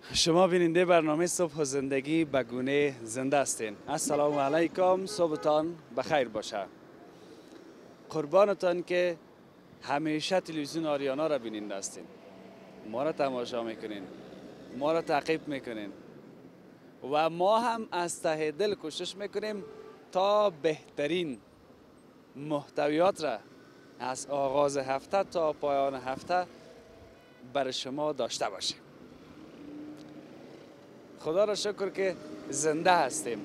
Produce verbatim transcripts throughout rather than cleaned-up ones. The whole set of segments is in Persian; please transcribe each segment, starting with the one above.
شما بیننده برنامه صبح و زندگی به گونه زنده هستین. السلام علیکم، صبحتان بخیر باشه. قربانتان که همیشه تلویزیون آریانا را بیننده هستین، ما را تماشا میکنین، ما را تعقیب میکنین و ما هم از ته دل کوشش میکنیم تا بهترین محتویات را از آغاز هفته تا پایان هفته برای شما داشته باشیم. خدا را شکر که زنده هستیم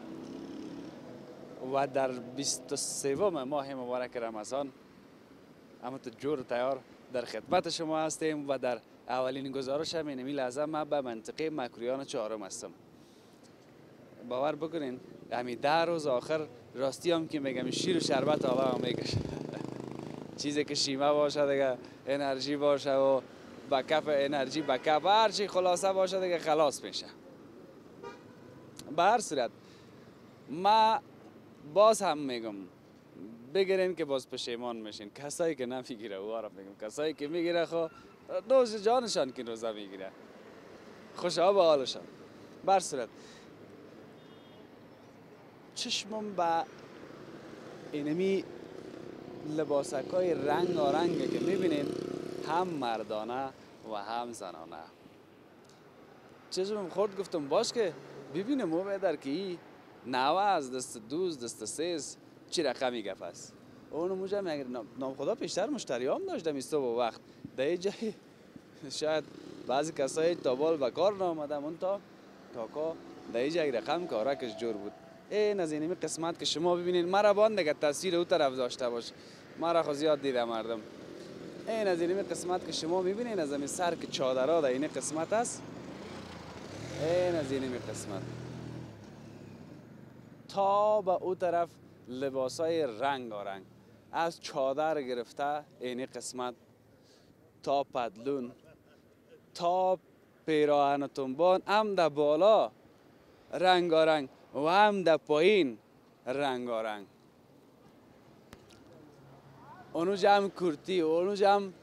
و در بیست و سوم ماه مبارک رمضان همونطور جور تیار در خدمت شما هستیم و در اولین گزارش هم اینمی لحظه من به منطقه مکرویان چهارم هستم. باور بکنین همین ده روز آخر راستی هم که میگم شیر و شربت آبا هم میکشه چیزی که شیمه باشه دیگه انرژی باشه و بکپ انرژی بکپ هرچی خلاصه باشه دیگه خلاص میشه. به هر صورت ما باز هم میگم بگیرین که باز پشیمان میشین. کسایی که نمیگیره و آرام میگم کسایی که میگیره خو دوز جانشان که روزه میگیره خوشا به حالشان. به هر صورت چشمم به اینمی لباسکای رنگ و رنگه که میبینین هم مردانه و هم زنانه. چشمم خورد گفتم باش که ببینم او در که ای نوه از دست دوز دست سیز چی رقمی گفت است. اونو موجه میگه نام خدا پیشتر مشتری هم داشتم ایستا با وقت در ای جایی شاید بعضی کسایی تا بال بکار نامدم اون تا کاکا در ای جایی رقم کارکش جور بود. این از اینمی قسمت که شما ببینین مرا باند نگه تصویر او طرف داشته باش، مرا خو زیاد دیده مردم. این از اینمی قسمت که شما میبینین از این سر که چادرها در این قسمت است، این از اینمی قسمت تا به او طرف لباسای رنگ رنگ از چادر گرفته این قسمت تا پدلون تا پیراهن تنبان هم در بالا رنگ رنگ و هم در پایین رنگ رنگ. اونو جمع کرتی اونو جمع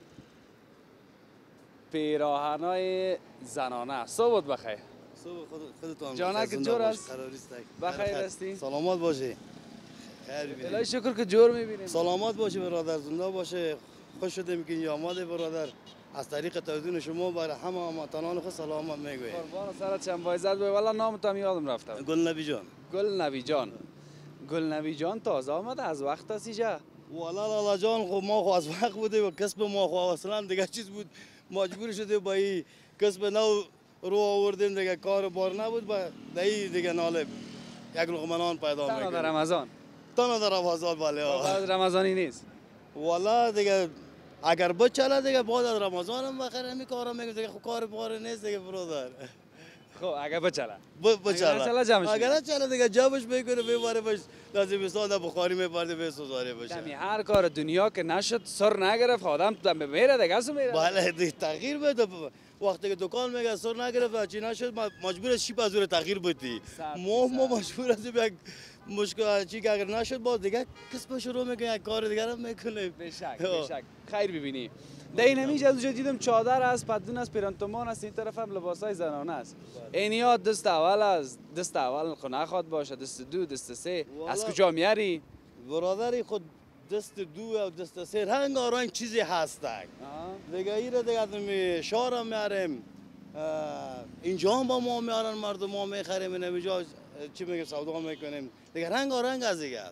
پیراهنای زنانه. صبح بخیر. صبح خود خودتون جانک جور است. بخیر هستی؟ سلامت باشه. خیر ببینید. الهی شکر که جور میبینیم. سلامت باشه برادر، زنده باشه. خوش شدیم که آماده برادر. از طریق تلویزیون شما برای همه هموطنان خود سلامت میگویم. قربان سرت شم وایزد بای والا نامت هم یادم رفتم. گل نبی جان. گل نبی جان. گل نبی جان تازه آمده از وقت است اینجا. والا لالا جان خب ما خو از وقت بوده و کسب ما خو اصلا دیگه چیز بود مجبور شده با این کسب نو رو آوردیم دیگه کار بار نبود با دایی دیگه ناله یک لقمه نان پیدا میکنیم. تنها در رمضان. تنها در رمضان بله. بعد رمضانی نیست. والا دیگه اگر بچله دیگه بعد از رمضان هم بخیر همین کارا میگم دیگه خب کار بار نیست دیگه برادر. خب اگر بچله. بچله. اگر جمعش. اگر چله دیگه جمعش میکنه ببره باش لازم استاد بخاری میبرده به سوزاره باشه. کمی هر کار دنیا که نشد سر نگرفت آدم تو میره دیگه اسو میره. بله دیگه تغییر بده وقتی که دکان میگه سر نگرفت چی نشد مجبور شی پزور تغییر بدی. ما ما مجبور هستیم یک مشکل چی که اگر نشد باز دیگه کسب شروع میکنه یک کار دیگه هم میکنه. به شک به شک خیر ببینی. در این همیشه از دیدم چادر است، پدون است، پیرانتومان است، این طرف هم لباسای زنانه است. اینیا دست اول از دست اول خو نخواد باشه، دست دو دست سه از کجا میاری؟ برادری خود دست دو و دست سه رنگ رنگ چیزی هست دیگه. ایره دیگه از شهر میاریم اینجا هم با ما میارن مردم ما میخریم اینجا چی میگه سودا میکنیم دیگه رنگ رنگ از دیگه.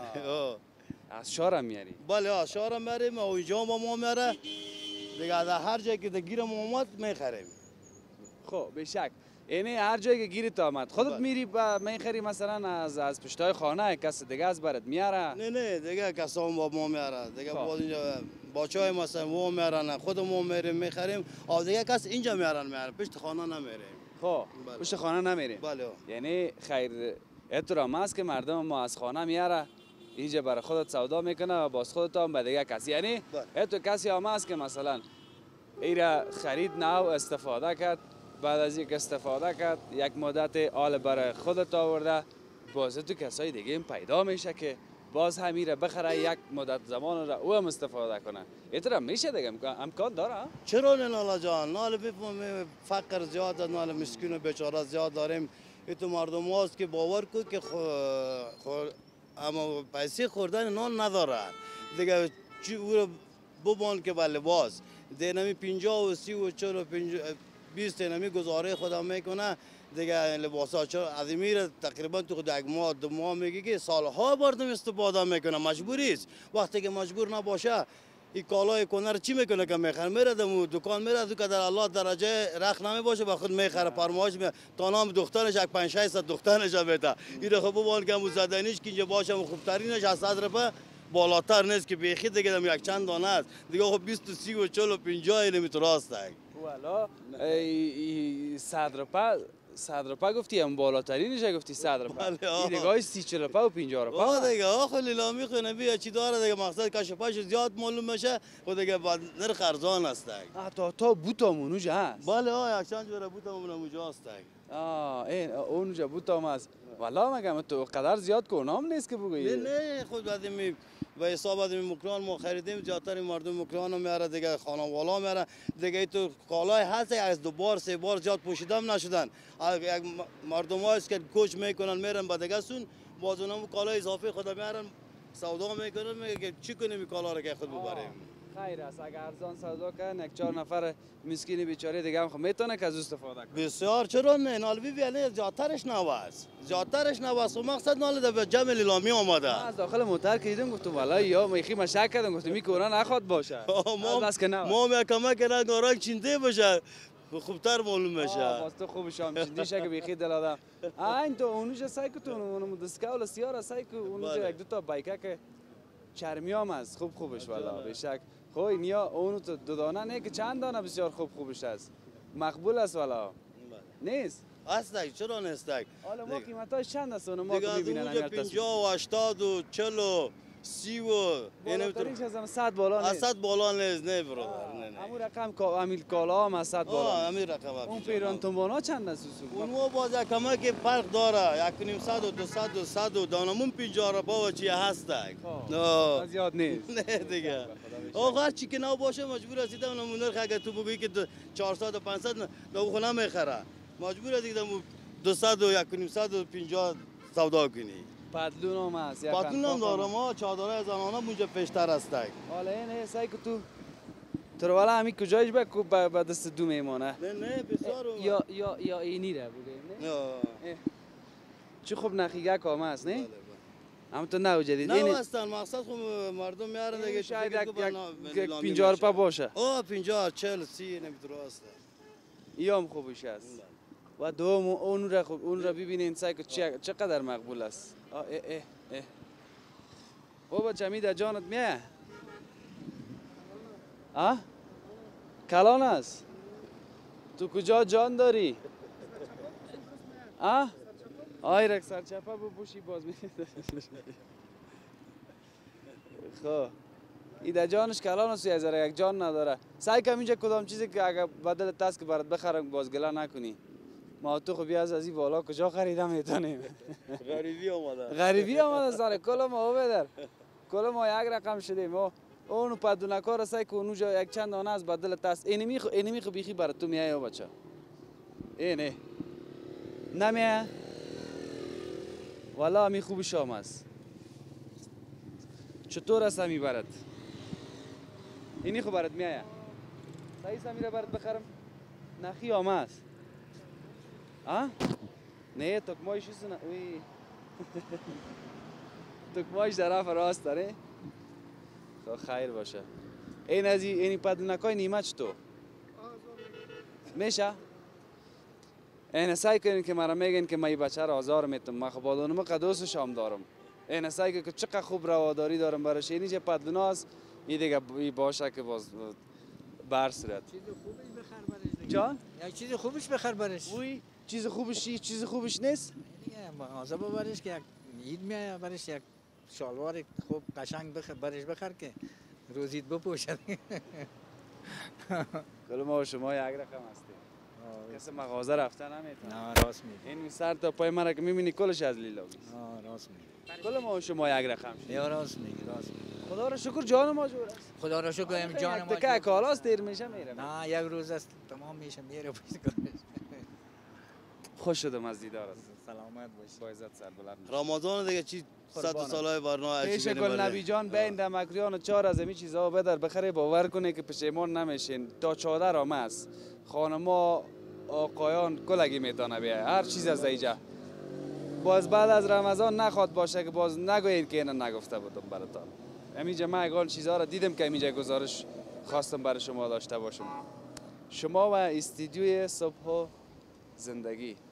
از شهر میاری؟ بله از شهر میاریم و اینجا با ما میاره دیگه از هر جایی که گیر ما اومد میخریم. خب به شک یعنی هر جایی که گیرت آمد خودت میری با میخری مثلا از از پشتای خانه کس دیگه از برات میاره؟ نه نه دیگه کسا هم با ما میاره دیگه باز اینجا باچای مثلا ما میارن خود ما میریم میخریم و دیگه کس اینجا میارن میاره پشت خانه نمیریم. خب پشت خانه نمیریم. بله یعنی خیر احترام است که مردم ما از خانه میاره اینجا برای خودت سودا میکنه و باز خودت هم به دیگه کسی یعنی تو کسی هم است که مثلا ایره خرید نو استفاده کرد بعد از یک استفاده کرد یک مدت آل برای خودت آورده باز تو کسای دیگه هم پیدا میشه که باز همیره بخره یک مدت زمان را او هم استفاده کنه. اینطور میشه دیگه امکان داره؟ چرا نه لالا جان؟ نال بفهمیم فقر زیاد است، نال مسکین و بیچاره زیاد داریم. ایتو مردم هاست که باور کو که خو... خو... اما پیسه خوردن نان ندارن دیگه. چی او رو ببان که بله باز دینمی پنجاه و سی و چهل و بیست نمی گزاره خدا میکنه دیگه. لباس ها چرا از میره تقریبا تو خود یک ماه دو ماه میگه که سالها بردم استفاده میکنه. مجبوری است. وقتی که مجبور نباشه این کالای کنه رو چی میکنه که میخره؟ میره دم دکان میره دو که در الله درجه رخ نمی باشه با خود میخره پرماش می تا نام دخترش یک پنج شش صد دخترش میته. این رو خب ببان که مو زدنیش که اینجا باشه خوب ترینش از صد روپه بالاتر نیست که بیخی دیگه دم یک چند دانه است دیگه. خب بیست و سی و چهل و پنجاه نمیتونه راست است. والا صد روپه صد روپه گفتی هم بالاترینش گفتی صد روپه. این دیگه سی چهل روپه و پنجاه روپه. آه دیگه آخه لیلامی کنه بیا چی داره دیگه. مقصد کاش پاش زیاد معلوم میشه خود دیگه بعد نرخ ارزان است. تا تا بوتامون اونجا هست. بله آه یک چند جوره بوتامون اونجا است. آه این اونجا بوتام است. والا مگم تو قدر زیاد کنام نیست که بگویی. نه نه خود بعد می و حساب از مکران ما خریدیم زیادتر مردم مکران رو میاره دیگه. خانوالا میاره دیگه. تو کالای هست از دو بار سه بار زیاد پوشیدم نشدن. یک مردم هست که کوچ میکنن میرن با دیگه سون باز اونم کالای اضافه خدا میارن سودا میکنن. میگه چی کنیم کالا رو که خود ببریم؟ خیر است اگر ارزان سودا کردن یک چهار نفر مسکین بیچاره دیگه هم خب میتونه که از استفاده کنه. بسیار چرا نه؟ نالبی بیانه زیادترش نواست زیادترش نواست و مقصد نال در جمع لیلامی آمده. از داخل موتر کردیم گفتم والا یا میخی مشک کردم گفتم می کورا نخواد باشه. ما بس که نه ما می کمک کردن گاران چینده باشه خوبتر معلوم میشه. باز تو خوب شام چیندیشه که بیخی دل آدم. این تو اونجا سعی که تو اونم دسکاول سیاره سعی که اونجا یک دو تا بایکه که چرمیام است خوب خوبش والا بشک. خوی نیا اونو تو دو دانه نه که چند دانه بسیار خوب خوبش است. مقبول است والا. نیست؟ هستک چرا نیستک؟ حالا ما قیمتاش چند است اونو ما که میبینن اونجا پنجاه و هشتاد و چهل و سی و بالاترینش از هم صد بالا نیست. صد بالا نیست نه برادر نه نه. همون رقم امیل کالا هم از صد بالا. آه همین رقم. اون پیران تنبانا چند است اصول؟ اون باز کمک فرق داره. یک و نیم صد و دوصد و صد و دانمون پنجاه روپا و چی هستک. نه زیاد نیست. نه دیگه. آقا هر چی که نو باشه مجبور هستی اون نمونه اگه تو بگویی که چهارصد و پانصد دو خونه میخره مجبور هستی که دوصد و یک و نیم صد و پنجاه سودا کنی. پدلون هم هست. پدلون هم دارم ما چادرای زنانه اونجا پیشتر هستک. حالا این سعی که تو تو والا همین کجایش به به دست دو میمونه. نه نه بسیار یا یا یا اینی را بگیم نه. چه خوب نخیگه کام است نه؟ اما تو نه جدید. نه هستن مقصد خب مردم میارن دیگه شاید یک پنجاه روپه باشه. آه پنجاه چهل سی نمیدرست. ایام خوبش است. و دوم اون را خوب اون را ببینین سعی که چقدر مقبول است. اه اه اه اه. بابا جمیده جانت میه؟ آه؟ کلان است. تو کجا جان داری؟ آه؟ آی رک سرچپه بپوشی باز میده. خب ایده جانش کلان است یا زره یک جان نداره. سعی کم اینجا کدام چیزی که اگر بدل تست که برات بخرم باز گله نکنی. ما تو خب از این بالا کجا خریدم میتونیم. غریبی آمده. غریبی آمده سر کل ما بدر. کل ما یک رقم شدیم. ما اونو پدونکار سعی که اونجا یک چند دانه از بدل تست. اینمی خو اینمی خو بیخی برات تو میای بچه. اینه. نمیه. والا همی خوب شام است. چطور است همی برات؟ اینی خو برات میایه. صحیح سمیره برات بخرم. نخی آمه است. آه؟ نه تکمایش است نه. وی. تکمایش طرف راست داره. خب خیر باشه. این از این پدنکای نیمه چطور؟ میشه؟ این سعی کنین که مرا میگن که من بچه را آزار میتم. من خب آدونم قدوس شام دارم. این سعی کنین که چقدر خوب رواداری دارم برایش. اینی چه پدناست این دیگه باشه که باز برس رد. چیز خوبش بخر برش. جان؟ یک چیز خوبش بخر برش. وی چیز خوبش چی چیز خوبش نیست؟ دیگه مغازه برش که یک عید میایه برش یک شلوار خوب قشنگ بخر برش بخر که روزید بپوشد. کل ما و شما یک رقم هستیم. کسی مغازه رفته نمیتونه. نه راست میگی. این سر تا پای مرا که میبینی کلش از لیلاویز. آه راست میگی. کل ما و شما یک رقم شد. یا راست میگی راست میگی. خدا را شکر جان ما جور است. خدا را شکر ام جان ما. که کالاست دیر میشه میره. نه یک روز است تمام میشه میره پیش کارش. خوش شدم از دیدارت. سلامت باشی. با عزت سر بلند. رمضان دیگه چی صد سالای برنامه پیش گل نبی جان بین دمکریان و چهار از امی چیزا بدر بخره باور کنه که پشیمان نمیشین تا چادر هم است خانما آقایان کلگی میتونه بیای هر چیز از اینجا باز بعد از رمضان نخواد باشه که باز نگویید که اینو نگفته بودم براتون همینجا من اگان چیزها را دیدم که همینجا گزارش خواستم برای شما داشته باشم شما و استودیوی صبح و زندگی